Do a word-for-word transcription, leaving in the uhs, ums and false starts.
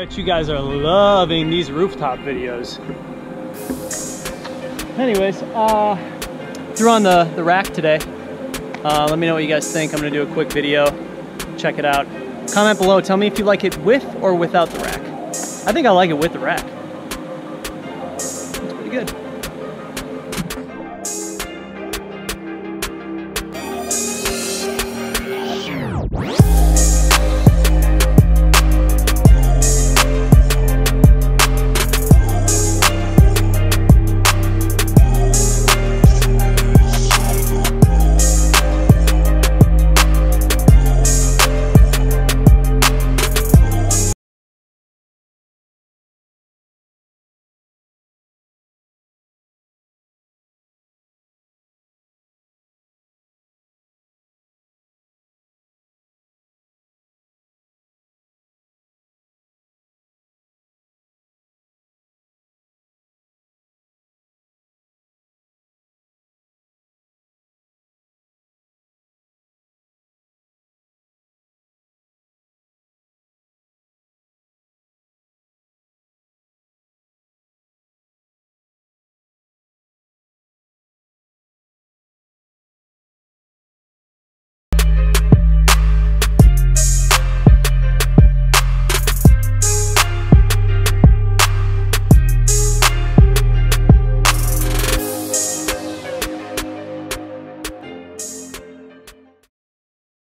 bet you guys are loving these rooftop videos. Anyways, uh, threw on the, the rack today. Uh, let me know what you guys think. I'm gonna do a quick video. Check it out. Comment below, tell me if you like it with or without the rack. I think I like it with the rack. It's pretty good.